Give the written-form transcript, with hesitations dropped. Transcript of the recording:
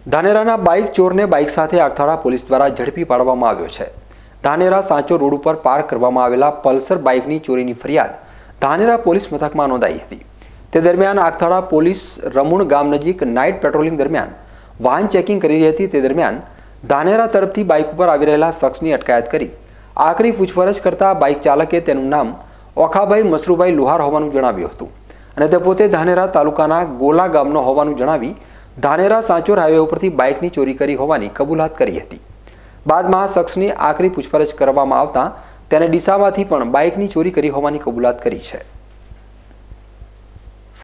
ધાનેરાના bike ચોરને bike સાથે આગથાળા police દ્વારા ઝડપી પાડવામાં આવ્યો છે। ધાનેરા સાંચો રોડ ઉપર પાર્ક કરવામાં આવેલા પલ્સર બાઇકની ચોરીની ફરિયાદ ધાનેરા પોલીસ મથકમાં નોંધાઈ હતી। તે દરમિયાન આગથાળા પોલીસ રમુણ ગામ નજીક નાઇટ પેટ્રોલિંગ દરમિયાન વાહન ચેકિંગ કરી રહી હતી। તે દરમિયાન ધાનેરા તરફથી બાઇક ઉપર આવી રહેલા શખ્સની અટકાયત કરી આકરી પૂછપરછ કરતા બાઇક ચાલકે તેનું નામ ઓખાભાઈ મસરૂભાઈ લુહાર હોવાનું જણાવ્યું હતું અને તે પોતે ધાનેરા તાલુકાના ગોલા ગામનો હોવાનું જણાવી ધાનેરા સાંચોર હાઈવે ઉપરથી બાઇકની ચોરી કરી હોવાની કબૂલાત કરી હતી। બાદમાં શખ્સની આકરી પૂછપરછ કરવામાં આવતા તેને ડીસામાંથી પણ બાઇકની ચોરી કરી હોવાની કબૂલાત કરી છે।